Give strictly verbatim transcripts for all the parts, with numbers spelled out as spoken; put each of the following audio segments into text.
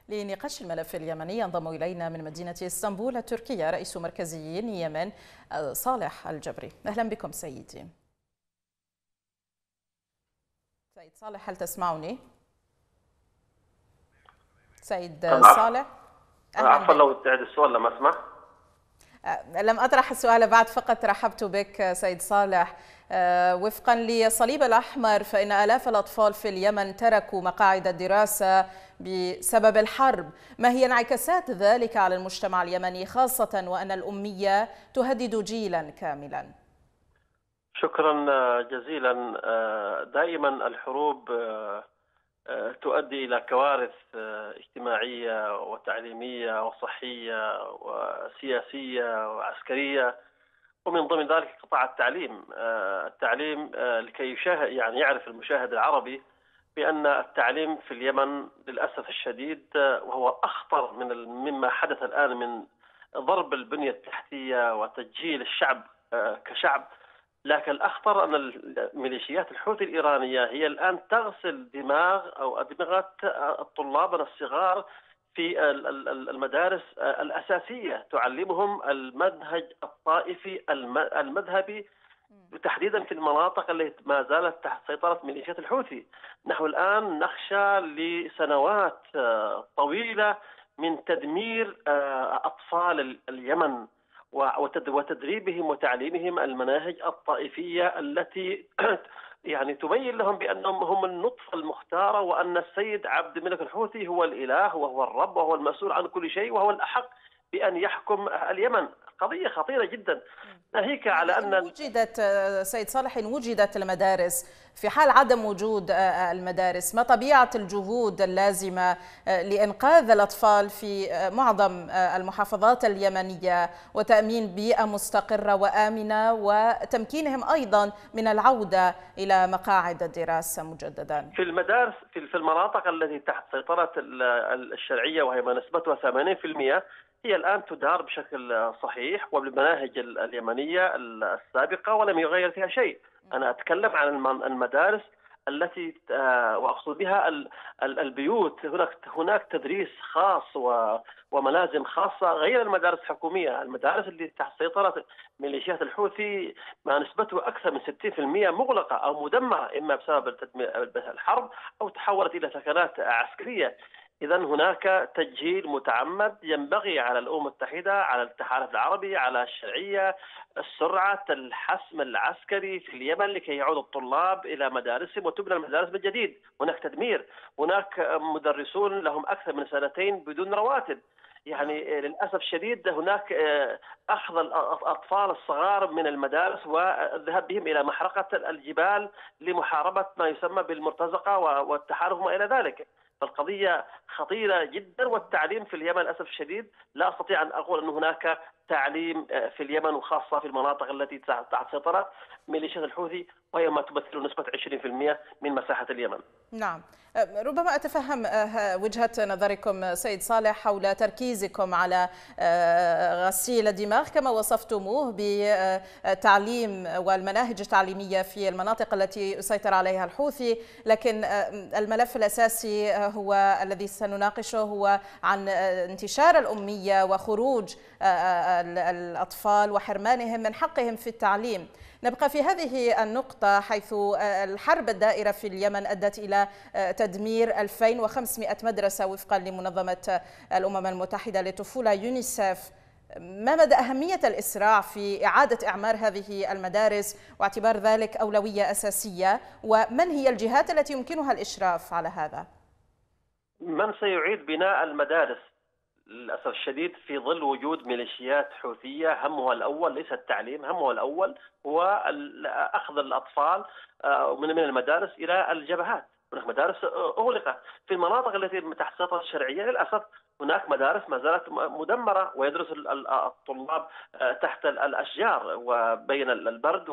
لنقاش الملف اليمني ينضم إلينا من مدينة اسطنبول التركية رئيس مركزيين يمن صالح الجبري. أهلا بكم سيدي. سيد صالح، هل تسمعني؟ سيد صالح، أهلا. عفوا لو تعيد السؤال لم أسمع. لم أطرح السؤال بعد، فقط رحبت بك سيد صالح. وفقا للصليب الأحمر فإن آلاف الأطفال في اليمن تركوا مقاعد الدراسة بسبب الحرب. ما هي انعكاسات ذلك على المجتمع اليمني، خاصة وأن الأمية تهدد جيلا كاملا؟ شكرا جزيلا. دائما الحروب تؤدي إلى كوارث اجتماعية وتعليمية وصحية وسياسية وعسكرية، ومن ضمن ذلك قطاع التعليم. التعليم لكي يشاهد يعني يعرف المشاهد العربي بأن التعليم في اليمن للأسف الشديد، وهو أخطر من مما حدث الآن من ضرب البنية التحتية وتجهيل الشعب كشعب، لكن الأخطر أن الميليشيات الحوثي الإيرانية هي الآن تغسل دماغ أو أدمغة الطلاب الصغار في المدارس الأساسية، تعلمهم المنهج الطائفي المذهبي تحديدا في المناطق التي ما زالت تحت سيطرة ميليشيات الحوثي. نحن الآن نخشى لسنوات طويلة من تدمير أطفال اليمن وتدريبهم وتعليمهم المناهج الطائفية التي يعني تبين لهم بأنهم هم النطفة المختارة، وأن السيد عبد الملك الحوثي هو الإله وهو الرب وهو المسؤول عن كل شيء وهو الأحق بأن يحكم اليمن. قضية خطيرة جدا، ناهيك على أن وجدت سيد صالح، إن وجدت المدارس، في حال عدم وجود المدارس ما طبيعة الجهود اللازمة لإنقاذ الأطفال في معظم المحافظات اليمنية وتأمين بيئة مستقرة وآمنة وتمكينهم أيضا من العودة إلى مقاعد الدراسة مجددا؟ في المدارس في المناطق التي تحت سيطرة الشرعية وهي ما نسبتها ثمانين بالمئة هي الآن تدار بشكل صحيح وبالمناهج اليمنية السابقة ولم يغير فيها شيء. أنا أتكلم عن المدارس التي وأقصد بها البيوت. هناك هناك تدريس خاص وملازم خاصة غير المدارس الحكومية. المدارس اللي تحت سيطرة ميليشيات الحوثي ما نسبته أكثر من ستين بالمئة مغلقة أو مدمرة، إما بسبب الحرب أو تحولت إلى سكنات عسكرية. إذا هناك تجهيل متعمد. ينبغي على الأمم المتحدة، على التحالف العربي، على الشرعية، سرعة الحسم العسكري في اليمن لكي يعود الطلاب إلى مدارسهم وتبنى المدارس من جديد. هناك تدمير، هناك مدرسون لهم أكثر من سنتين بدون رواتب. يعني للأسف الشديد هناك أخذ الأطفال الصغار من المدارس والذهاب بهم إلى محرقة الجبال لمحاربة ما يسمى بالمرتزقة والتحالف وما إلى ذلك. فالقضية خطيرة جدا. والتعليم في اليمن للأسف الشديد لا أستطيع أن أقول أن هناك تعليم في اليمن، وخاصة في المناطق التي تحت سيطرة ميليشيات الحوثي وهي ما تمثل نسبة عشرين بالمئة من مساحة اليمن. نعم، ربما أتفهم وجهة نظركم سيد صالح حول تركيزكم على غسيل الدماغ كما وصفتموه بالتعليم والمناهج التعليمية في المناطق التي يسيطر عليها الحوثي، لكن الملف الأساسي هو الذي سنناقشه هو عن انتشار الأمية وخروج الأطفال وحرمانهم من حقهم في التعليم. نبقى في هذه النقطة، حيث الحرب الدائرة في اليمن أدت إلى تدمير ألفين وخمسمئة مدرسة وفقا لمنظمة الأمم المتحدة للطفولة يونيسيف. ما مدى أهمية الإسراع في إعادة إعمار هذه المدارس واعتبار ذلك أولوية أساسية، ومن هي الجهات التي يمكنها الإشراف على هذا؟ من سيعيد بناء المدارس للأسف الشديد في ظل وجود ميليشيات حوثية همها الأول ليس التعليم، همها الأول هو أخذ الأطفال من المدارس إلى الجبهات. هناك مدارس أغلقت في المناطق التي تحت السيطرة الشرعية. للأسف هناك مدارس ما زالت مدمرة ويدرس الطلاب تحت الأشجار وبين البرد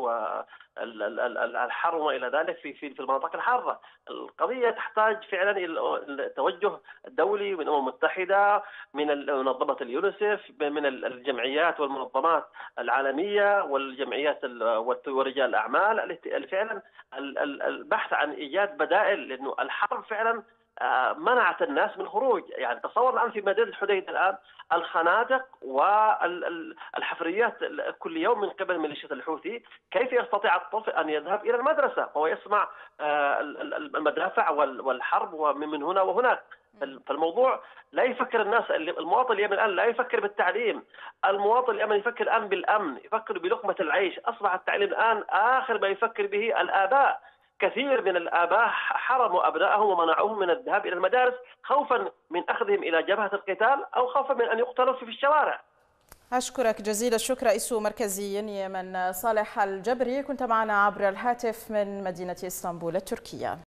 والحر وما إلى ذلك في في المناطق الحارة. القضية تحتاج فعلا إلى توجه دولي من الأمم المتحدة، من منظمة اليونيسيف، من الجمعيات والمنظمات العالمية والجمعيات ورجال الأعمال، فعلا البحث عن إيجاد بدائل، لأنه الحرب فعلا منعت الناس من الخروج. يعني تصور الآن في مدينة الحديدة الآن الخنادق والحفريات كل يوم من قبل ميليشيا الحوثي، كيف يستطيع الطفل أن يذهب إلى المدرسة وهو يسمع المدافع والحرب ومن هنا وهناك؟ فالموضوع لا يفكر الناس، المواطن اليمني الآن لا يفكر بالتعليم، المواطن اليمني يفكر الآن بالأمن، يفكر بلقمة العيش. أصبح التعليم الآن آخر ما يفكر به الآباء. كثير من الآباء حرموا أبنائهم ومنعوهم من الذهاب إلى المدارس خوفا من أخذهم إلى جبهة القتال أو خوفا من أن يقتلوا في الشوارع. أشكرك جزيل الشكر رئيس مركز يمن صالح الجبري، كنت معنا عبر الهاتف من مدينة اسطنبول التركية.